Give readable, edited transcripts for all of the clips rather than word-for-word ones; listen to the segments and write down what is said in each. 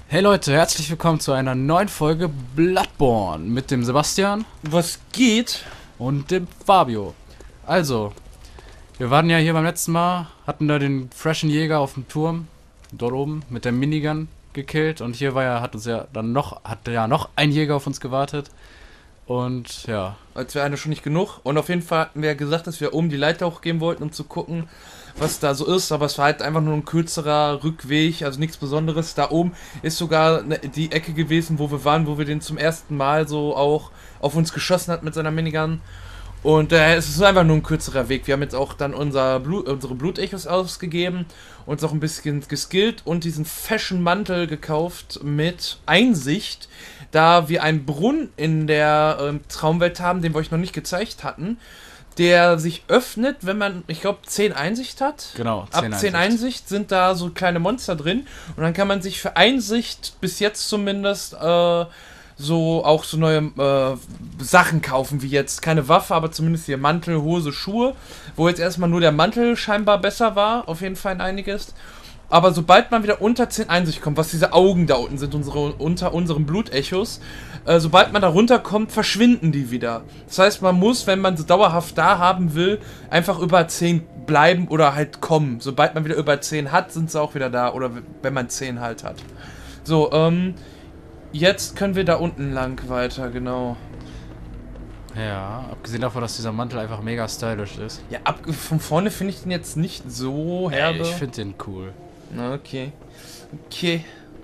Hey Leute, herzlich willkommen zu einer neuen Folge Bloodborne mit dem Sebastian Was geht? und dem Fabio. Also, wir waren ja hier beim letzten Mal, hatten da den freshen Jäger auf dem Turm, dort oben, mit der Minigun gekillt und hier war ja, hat noch ein Jäger auf uns gewartet und ja. Als wäre eine schon nicht genug. Und auf jeden Fall hatten wir ja gesagt, dass wir oben die Leiter hochgehen wollten, um zu gucken, was da so ist. Aber es war halt einfach nur ein kürzerer Rückweg, also nichts Besonderes. Da oben ist sogar die Ecke gewesen, wo wir waren, wo wir den zum ersten Mal so auch auf uns geschossen hat mit seiner Minigun. Und es ist einfach nur ein kürzerer Weg. Wir haben jetzt auch dann unsere Blutechos ausgegeben, uns auch ein bisschen geskillt und diesen Fashion-Mantel gekauft mit Einsicht, da wir einen Brunnen in der Traumwelt haben, den wir euch noch nicht gezeigt hatten, der sich öffnet, wenn man, ich glaube, 10 Einsicht hat. Genau, 10 Ab 10 Einsicht sind da so kleine Monster drin und dann kann man sich für Einsicht bis jetzt zumindest so auch so neue Sachen kaufen, wie jetzt keine Waffe, aber zumindest hier Mantel, Hose, Schuhe, wo jetzt erstmal nur der Mantel scheinbar besser war, auf jeden Fall in einiges. Aber sobald man wieder unter 10 Einsicht kommt, was diese Augen da unten sind, unter unseren Blutechos, sobald man da runterkommt, verschwinden die wieder. Das heißt, man muss, wenn man sie dauerhaft da haben will, einfach über 10 bleiben oder halt kommen. Sobald man wieder über 10 hat, sind sie auch wieder da, oder wenn man 10 halt hat. So, jetzt können wir da unten lang weiter, genau. Ja, abgesehen davon, dass dieser Mantel einfach mega stylisch ist. Ja, von vorne finde ich den jetzt nicht so herbe. Ich finde den cool. Na, okay. Okay.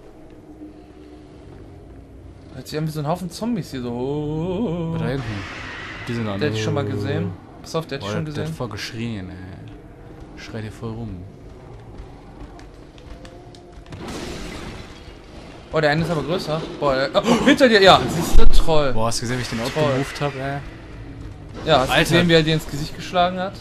Hört sich an wie so ein Haufen Zombies hier so. Da hinten. Die sind Der hätte ich schon mal gesehen. Pass auf, der hätte ich schon Der gesehen. hat voll geschrien, ey. Schreit hier voll rum. Oh, der eine ist aber größer. Boah, oh, hinter dir, ja. Siehst du, Troll. Boah, hast du gesehen, wie ich den outgemoved hab, ey? Ja, hast du Alter. gesehen, wie er dir ins Gesicht geschlagen hat?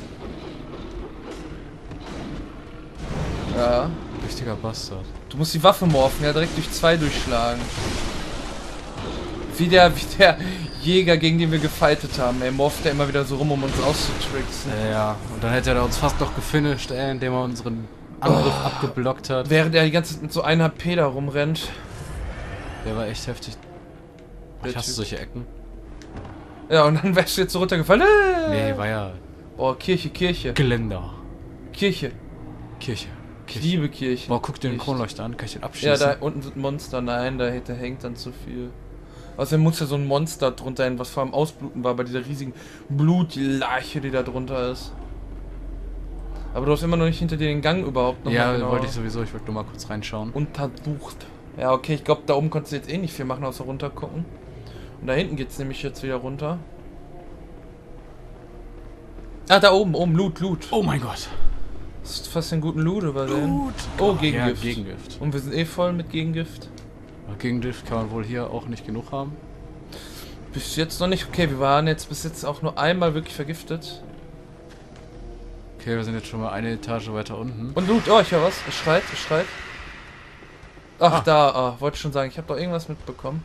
Ja. Richtiger Bastard. Du musst die Waffe morphen, ja, direkt durch 2 durchschlagen. Wie der Jäger, gegen den wir gefightet haben, ey, morpht der immer wieder so rum, um uns auszutricksen. Ja, und dann hätte er uns fast noch gefinisht, ey, indem er unseren Angriff abgeblockt hat. Während er die ganze Zeit mit so 1 HP da rumrennt. Der war echt heftig. Ich hasse solche Ecken. Ja, und dann wärst du jetzt so runtergefallen. Nee, war ja Oh, Kirche. Geländer. Kirche. Kirche. Ich liebe Kirche. Boah, guck dir den Echt. Kronleuchter an, kann ich den Ja, abschießen? da unten sind Monster. Nein, da hängt dann zu viel. Außerdem muss ja so ein Monster drunter hin, was vor allem ausbluten war, bei dieser riesigen Blutlache, die da drunter ist. Aber du hast immer noch nicht hinter dir den Gang überhaupt noch Ja, mal genau wollte ich sowieso, ich wollte nur mal kurz reinschauen. untersucht. Ja, okay, ich glaube, da oben konntest du jetzt eh nicht viel machen, außer runter gucken. Und da hinten geht's nämlich jetzt wieder runter. Ah, da oben, Loot. Oh mein Gott. Das ist fast einen guten Loot übersehen. Oh, Gegengift. Ja, Gegengift. Und wir sind eh voll mit Gegengift. Gegengift kann man wohl hier auch nicht genug haben. Bis jetzt noch nicht. Okay, wir waren jetzt bis jetzt auch nur einmal wirklich vergiftet. Okay, wir sind jetzt schon mal eine Etage weiter unten. Und Loot, oh, ich höre was. Es schreit. Ach, da, wollte ich schon sagen, ich habe doch irgendwas mitbekommen.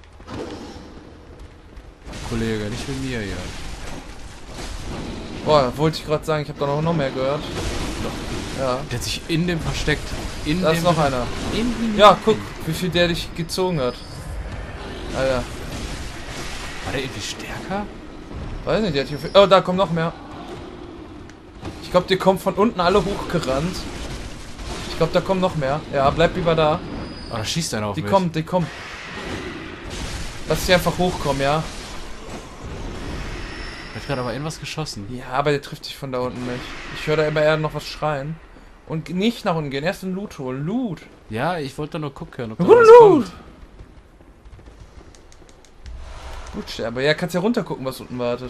Kollege, nicht mit mir hier. Boah, wollte ich gerade sagen, ich habe da noch mehr gehört. Ja. Der hat sich in dem versteckt. Da ist noch einer. Ja, guck, wie viel der dich gezogen hat. Alter. War der irgendwie stärker? Weiß nicht, der hat hier viel. Oh, da kommt noch mehr. Ich glaube, die kommen von unten alle hochgerannt. Ich glaube, da kommen noch mehr. Ja, bleib lieber da. Oh, da schießt einer auf Die mich. kommen. Lass sie einfach hochkommen, ja? Der hat gerade aber irgendwas geschossen. Ja, aber der trifft dich von da unten nicht. Ich höre da immer eher noch was schreien. Und nicht nach unten gehen, erst den Loot holen. Loot! Ja, ich wollte nur gucken, ob da Loot! was kommt. Blutsterbe. Ja, kannst ja runter gucken, was unten wartet.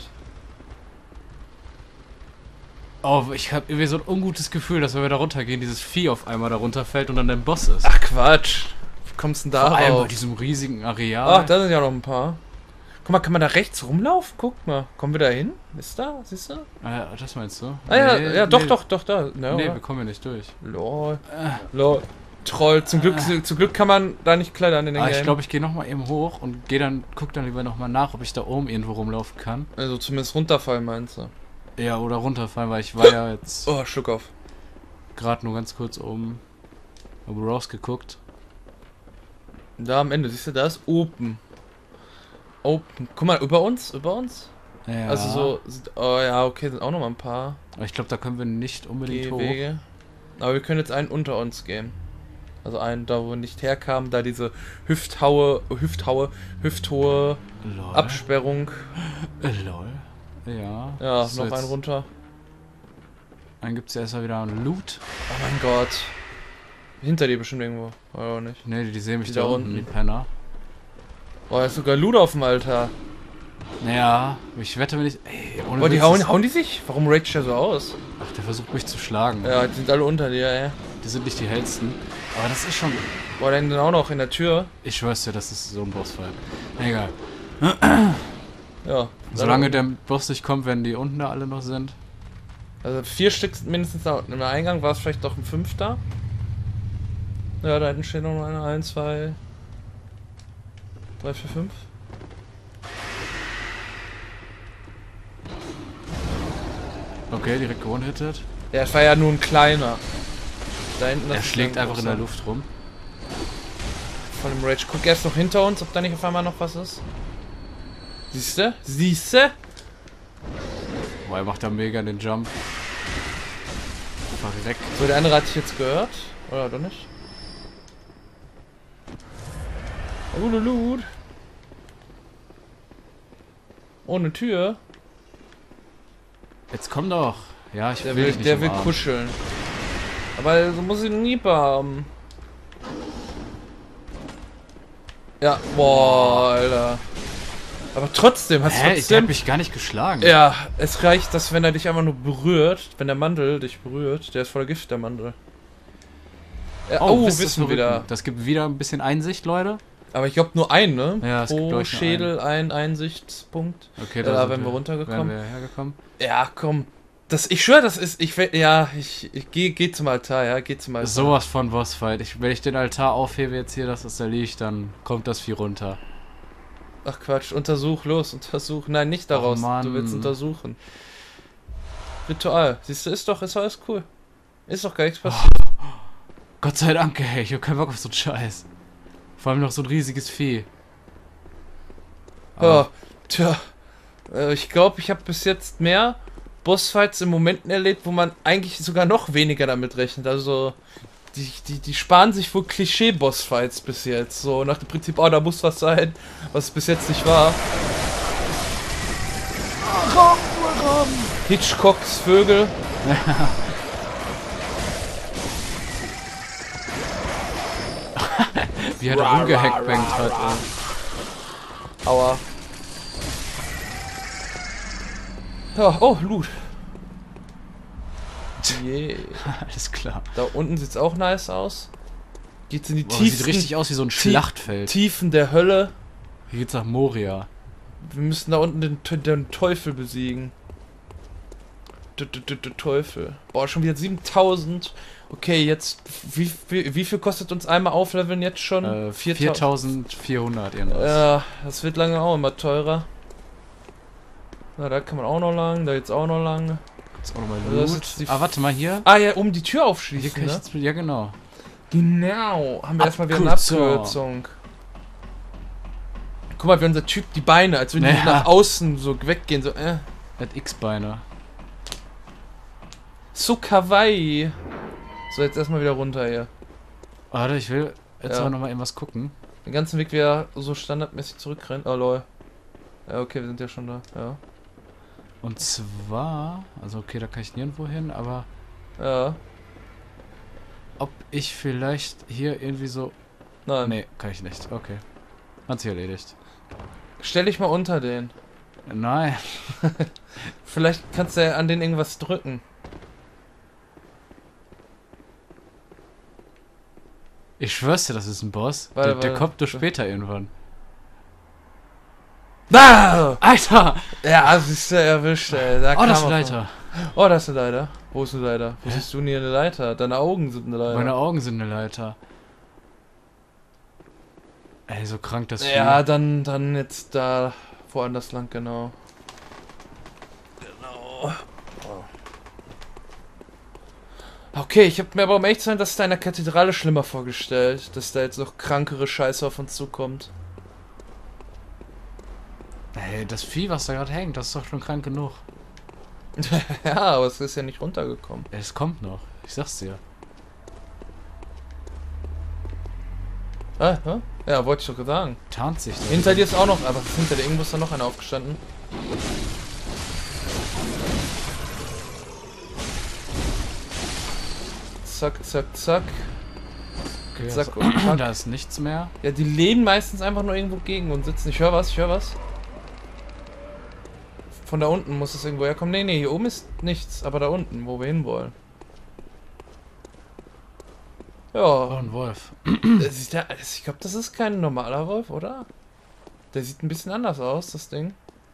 Oh, ich habe irgendwie so ein ungutes Gefühl, dass wenn wir da runtergehen, dieses Vieh auf einmal da runterfällt und dann dein Boss ist. Ach Quatsch. Wie kommst du denn da Vor allem bei rauf? diesem riesigen Areal. Ach, da sind ja noch ein paar. Guck mal, kann man da rechts rumlaufen? Guck mal. Kommen wir da hin? Ist da? Siehst du? Das meinst du? Ah ja, Nee, ja, doch, nee. da. No, Nee, wir kommen hier nicht durch. Lol. Lol. Troll. Zum Glück kann man da nicht klettern in den Ich Game. glaube, ich gehe nochmal eben hoch und guck dann lieber nochmal nach, ob ich da oben irgendwo rumlaufen kann. Also zumindest runterfallen, meinst du? Ja, oder runterfallen, weil ich war ja jetzt Oh, Schluck auf. gerade nur ganz kurz oben rausgeguckt. Da am Ende, siehst du, da ist Open. Open. Guck mal, über uns, über uns. Ja. Also so, oh ja, okay, sind auch noch mal ein paar Aber ich glaube, da können wir nicht unbedingt hoch. Gehwege. Aber wir können jetzt einen unter uns gehen. Also einen, da wo wir nicht herkamen, da diese hüfthohe Lol. Absperrung. Lol. Ja. Ja, So, noch einen runter. Dann gibt es ja erstmal wieder einen Loot. Oh mein Gott. Hinter dir bestimmt irgendwo. Oder nicht? Ne, die sehen mich Die da da unten, unten. die Penner. Oh, da ist sogar Loot auf dem Alter. Naja, ich wette, wenn ich. Ey, ohne Oh, die Witz, hauen die sich? Warum rage der so aus? Ach, der versucht mich zu schlagen. Ja, die sind alle unter dir, ey. Die sind nicht die hellsten. Aber das ist schon. Boah, dann auch noch in der Tür. Ich schwör's dir, das ist so ein Bossfight. Egal. Ja. Solange der Boss nicht kommt, wenn die unten da alle noch sind. Also 4 Stück sind mindestens da unten. Im Eingang war es vielleicht doch ein 5. Ja, da hinten steht noch einer. 1, 2, 3, 4, 5. Okay, direkt gewone-hitted. Ja, es war ja nur ein kleiner. Da hinten Er das ist schlägt ein einfach in der großer. Luft rum. Von dem Rage. Guck erst noch hinter uns, ob da nicht auf einmal noch was ist. Siehste? Siehste? Boah, er macht da mega den Jump. Verreckt. So, der andere hat dich jetzt gehört. Oder doch nicht? Loot. Ohne Tür. Jetzt komm doch. Ja, ich Der will will, dich nicht der will umarmen. kuscheln. Aber so muss ich einen Niep haben. Ja, boah, Alter. Aber trotzdem, hast du Hä? Der trotzdem... hat mich gar nicht geschlagen. Ja, es reicht, dass wenn er dich einfach nur berührt, wenn der Mandel dich berührt, der ist voller Gift, der Mandel. Ja, wisst ihr, wissen was wir wieder. Das gibt wieder ein bisschen Einsicht, Leute. Aber ich glaube nur einen, ne? Ja, es gibt, Pro glaub ich, nur Schädel ein Einsichtspunkt. Okay, Da sind wären wir runtergekommen. Wären wir hergekommen. Ja, komm. Ich schwöre, das ist... Ich geh zum Altar, ja, geh zum Altar. Sowas von Bossfight. Wenn ich den Altar aufhebe jetzt hier, dass das da liegt, dann kommt das Vieh runter. Ach Quatsch, untersuch, los, untersuch. Nein, nicht daraus, Mann. du willst untersuchen. Ritual, siehst du, ist alles cool. Ist doch gar nichts passiert. Gott sei Dank, ey. Ich hab keinen Bock auf so einen Scheiß. Vor allem noch so ein riesiges Vieh. Ja, tja. Ich glaube, ich habe bis jetzt mehr Bossfights in Momenten erlebt, wo man eigentlich sogar noch weniger damit rechnet. Also, die sparen sich wohl Klischee-Bossfights bis jetzt. So nach dem Prinzip, oh, da muss was sein, was es bis jetzt nicht war. Hitchcocks Vögel. Wie er da rumgehackbankt hat, ey. Aua. Ja, oh, Loot. Yeah. Alles klar. Da unten sieht's auch nice aus. Geht's in die Boah, sieht tiefsten richtig aus wie so ein Schlachtfeld. Tiefen der Hölle. Hier geht's nach Moria. Wir müssen da unten den Teufel besiegen. Der Teufel. Boah, schon wieder 7000. Okay, jetzt, wie viel kostet uns einmal aufleveln jetzt schon? 4400 irgendwas. Ja, das wird lange auch immer teurer. Na, da kann man auch noch lang, da jetzt auch noch lang. Jetzt auch nochmal Das ist Loot. jetzt die Ah, warte mal hier. Ah ja, um die Tür Hier aufschließen, kann ich ne? jetzt, ja, genau. Genau, haben wir erstmal wieder eine Abkürzung. Abkürzung. Guck mal, wie unser Typ die Beine, als würden die Ja. nach außen so weggehen, so, Er hat X-Beine. So kawaii. So, jetzt erstmal wieder runter hier. Warte, ich will jetzt Ja. aber nochmal irgendwas gucken. Den ganzen Weg wieder so standardmäßig zurückrennen. Oh lol. Ja, okay, wir sind ja schon da. Ja. Und zwar, also okay, da kann ich nirgendwo hin, aber Ja. ob ich vielleicht hier irgendwie so... Nein. Nee, kann ich nicht. Okay. Hat sich erledigt. Stell dich mal unter den. Nein. Vielleicht kannst du ja an den irgendwas drücken. Ich schwör's dir, das ist ein Boss. Warte, Der warte. kommt nur später irgendwann. Ah! Alter! Ja, siehst du, erwischt, ey. Da Oh, kam das ist er eine von- Leiter. Oh, das ist eine Leiter. Wo ist eine Leiter? Wo Hä? siehst du denn hier eine Leiter? Deine Augen sind eine Leiter. Meine Augen sind eine Leiter. Ey, so krank das Ja, Vieh. dann jetzt da woanders lang, genau. Genau. Okay, ich habe mir aber um ehrlich zu sein, das in einer Kathedrale schlimmer vorgestellt, dass da jetzt noch krankere Scheiße auf uns zukommt. Ey, das Vieh, was da gerade hängt, das ist doch schon krank genug. Ja, aber es ist ja nicht runtergekommen. Es kommt noch. Ich sag's dir. Ja, wollte ich doch sagen. Tarnt sich da. Hinter dir ist auch noch, aber hinter dir irgendwo ist da noch einer aufgestanden. Zack, zack, zack. Okay, Zack also, und zack. da ist nichts mehr. Ja, die lehnen meistens einfach nur irgendwo gegen und sitzen. Ich höre was, ich höre was. Von da unten muss es irgendwo herkommen. Nee, nee, hier oben ist nichts, aber da unten, wo wir hinwollen. Oh, Ja. ein Wolf. Ich glaube, das ist kein normaler Wolf, oder? Der sieht ein bisschen anders aus, das Ding.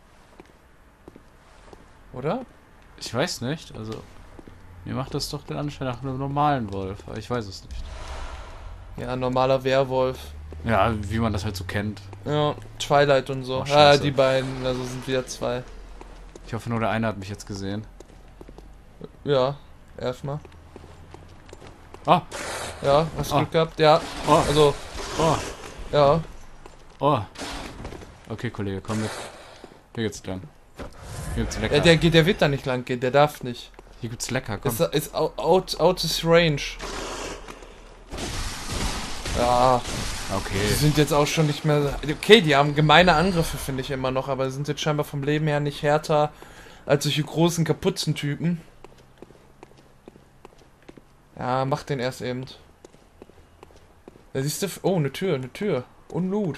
Oder? Ich weiß nicht, also... Mir macht das doch den Anschein nach einem normalen Wolf, aber ich weiß es nicht. Ja, ein normaler Werwolf. Ja, wie man das halt so kennt. Ja, Twilight und so. Oh, Ah, scheiße. die beiden, also sind wieder zwei. Ich hoffe nur, der eine hat mich jetzt gesehen. Ja, erstmal. Oh, Ja, hast Ah. Glück gehabt? Ja, oh, also, oh, ja. oh. Okay, Kollege, komm mit. Hier geht's lang. Hier gibt's lecker. Der wird da nicht lang gehen, der darf nicht. Hier gibt's lecker, komm. Ist out of range. Ja, die Okay. sind jetzt auch schon nicht mehr... Okay, die haben gemeine Angriffe, finde ich immer noch, aber sind jetzt scheinbar vom Leben her nicht härter als solche großen Kapuzentypen. Ja, mach den erst eben. Da siehst du... Oh, eine Tür, eine Tür. Und Loot.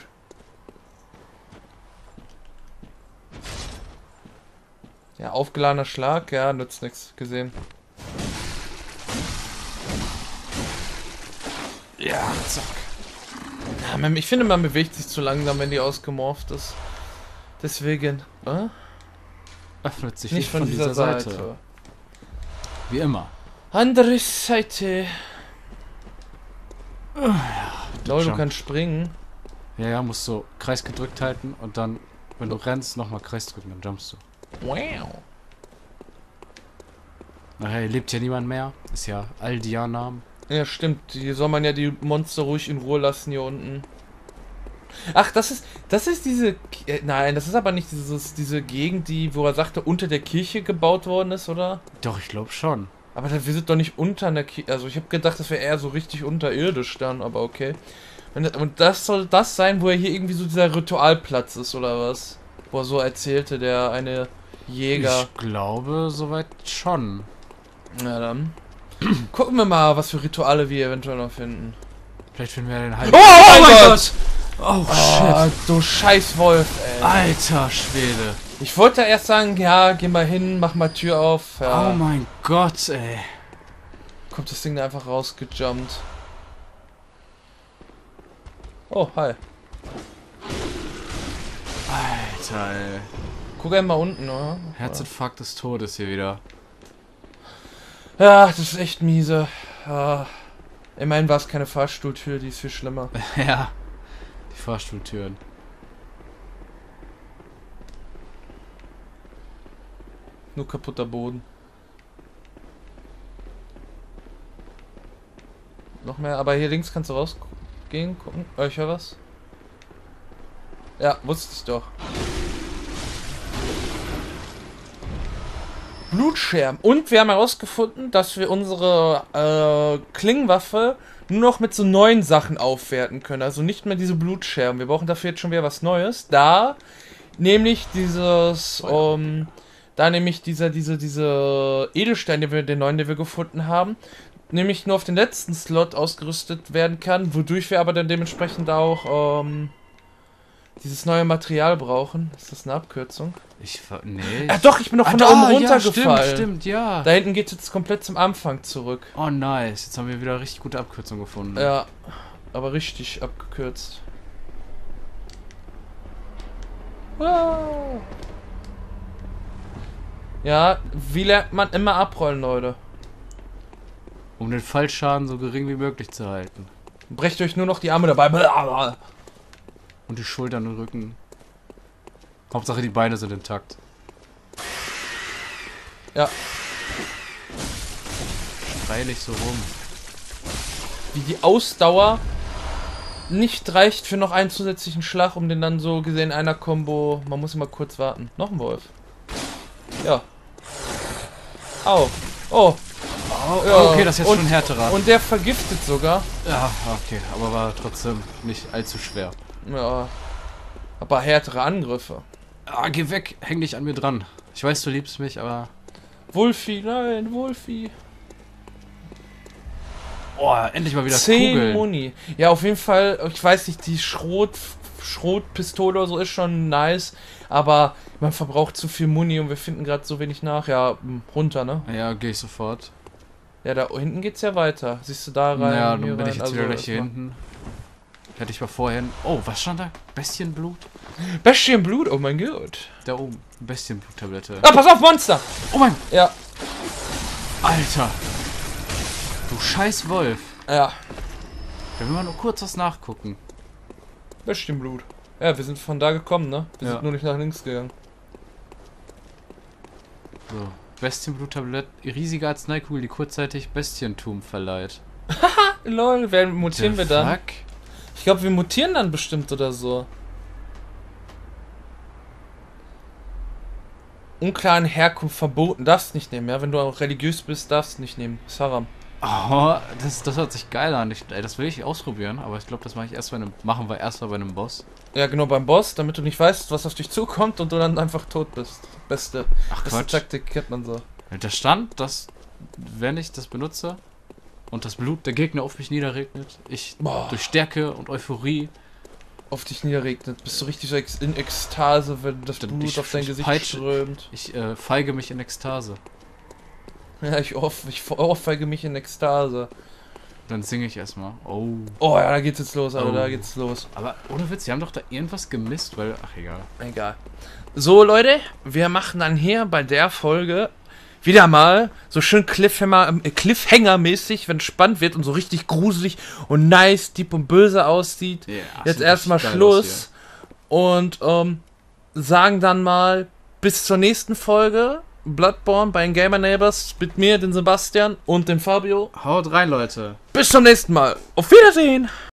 Ja, aufgeladener Schlag, ja, nützt nichts. Gesehen. Ja, zack. Ja, ich finde, man bewegt sich zu langsam, wenn die ausgemorpht ist. Deswegen. Öffnet sich Nicht von dieser Seite. Wie immer. Andere Seite. Lol, du Jump. kannst springen. Ja, ja, musst so Kreis gedrückt halten und dann, wenn du rennst, nochmal Kreis drücken, dann jumpst du. Wow. Nachher hier lebt ja niemand mehr. Ist ja Aldianam. Ja, stimmt. Hier soll man ja die Monster ruhig in Ruhe lassen hier unten. Ach, das ist diese... Nein, das ist aber nicht diese Gegend, wo er sagte, unter der Kirche gebaut worden ist, oder? Doch, ich glaube schon. Aber wir sind doch nicht unter einer Kirche. Also ich habe gedacht, das wäre eher so richtig unterirdisch dann, aber okay. Und das soll das sein, wo er hier irgendwie so dieser Ritualplatz ist, oder was? Wo er so erzählte, der eine Jäger. Ich glaube, soweit schon. Na dann. Gucken wir mal, was für Rituale wir eventuell noch finden. Vielleicht finden wir ja den Heiligen. Oh mein Gott! Oh, Oh, du scheiß Wolf, ey. Alter Schwede. Ich wollte erst sagen, ja, geh mal hin, mach mal Tür auf. Ja. Oh mein Gott, ey. Kommt das Ding da einfach rausgejumpt. Oh, hi. Alter, ey. Guck einmal unten, oder? Herzinfarkt des Todes hier wieder. Ja, das ist echt miese. Ja. Immerhin war es keine Fahrstuhltür, die ist viel schlimmer. Ja. Die Fahrstuhltüren. Nur kaputter Boden. Noch mehr, aber hier links kannst du rausgehen, gucken. Ich höre was. Ja, wusste ich doch. Blutscherben. Und wir haben herausgefunden, dass wir unsere Klingenwaffe nur noch mit so neuen Sachen aufwerten können. Also nicht mehr diese Blutscherben. Wir brauchen dafür jetzt schon wieder was Neues. Da nämlich dieses, diese Edelstein, den neuen, den wir gefunden haben, nämlich nur auf den letzten Slot ausgerüstet werden kann, wodurch wir aber dann dementsprechend auch dieses neue Material brauchen. Ist das eine Abkürzung? Nee. Ah, doch, ich bin noch von da oben runtergefallen. Ja, stimmt, ja. Da hinten geht es jetzt komplett zum Anfang zurück. Oh, nice. Jetzt haben wir wieder richtig gute Abkürzung gefunden. Ja, aber richtig abgekürzt. Wow. Ja, wie lernt man immer abrollen, Leute? Um den Fallschaden so gering wie möglich zu halten. Brecht euch nur noch die Arme dabei. Und die Schultern und Rücken. Hauptsache die Beine sind intakt. Ja. freilich so rum. Wie die Ausdauer nicht reicht für noch einen zusätzlichen Schlag, um den dann so gesehen in einer Combo. Man muss immer kurz warten. Noch ein Wolf. Ja. Au. Oh. Oh, Ja. okay, das ist jetzt schon härterer. Und der vergiftet sogar. Ja, okay, aber war trotzdem nicht allzu schwer. Ja. Aber härtere Angriffe. Ah, geh weg, häng dich an mir dran. Ich weiß, du liebst mich, aber... Wolfi, nein, Wolfi. Oh, endlich mal wieder 10 Kugeln. Muni. Ja, auf jeden Fall, ich weiß nicht, die Schrotpistole oder so ist schon nice, aber man verbraucht zu viel Muni und wir finden gerade so wenig nach. Ja, runter, ne? Ja, geh ich sofort. Ja, da hinten geht's ja weiter. Siehst du da rein? Ja, hier dann bin ich rein? jetzt wieder gleich hier erstmal. hinten. Hätte ich mal vorhin... Oh, was stand da? Bestienblut? Bestienblut, oh mein Gott. Da oben. Bestienblut-Tablette. Ah, pass auf, Monster! Oh mein... Ja, Alter. Du scheiß Wolf. ja. Da will man nur kurz was nachgucken. Bestienblut. Ja, wir sind von da gekommen, ne? Wir Ja. sind nur nicht nach links gegangen. So. Bestienblut-Tablette. Riesige Arzneikugel, die kurzzeitig Bestientum verleiht. Lol, wer mutieren The wir dann? fuck? Ich glaube, wir mutieren dann bestimmt oder so. Unklaren Herkunft verboten. Darfst nicht nehmen, ja? Wenn du auch religiös bist, darfst du nicht nehmen. Ist Haram. Oh, das hört sich geil an. Ey, das will ich ausprobieren, aber ich glaube, das machen wir erstmal bei einem Boss. Ja, genau, beim Boss, damit du nicht weißt, was auf dich zukommt und du dann einfach tot bist. Beste Quatsch. Taktik kennt man so. Da stand, dass, wenn ich das benutze und das Blut der Gegner auf mich niederregnet, ich Boah. durch Stärke und Euphorie Auf dich niederregnet. Bist du richtig so in Ekstase, wenn das Dann Blut ich- auf dein ich Gesicht peitsche- strömt. Ich feige mich in Ekstase. Ja, ich ohrfeige mich in Ekstase. Dann singe ich erstmal. Oh. Oh ja, da geht's jetzt los, Alter, Oh. da geht's los. Aber ohne Witz, die haben doch da irgendwas gemisst, weil. Ach egal. Egal. So, Leute, wir machen dann hier bei der Folge wieder mal so schön Cliffhanger-mäßig, wenn es spannend wird und so richtig gruselig und nice, deep und böse aussieht. Yeah, Jetzt sieht erstmal richtig geil aus Schluss und sagen dann mal bis zur nächsten Folge Bloodborne bei den Gamer Neighbors mit mir, den Sebastian und dem Fabio. hier. Haut rein, Leute. Bis zum nächsten Mal. Auf Wiedersehen!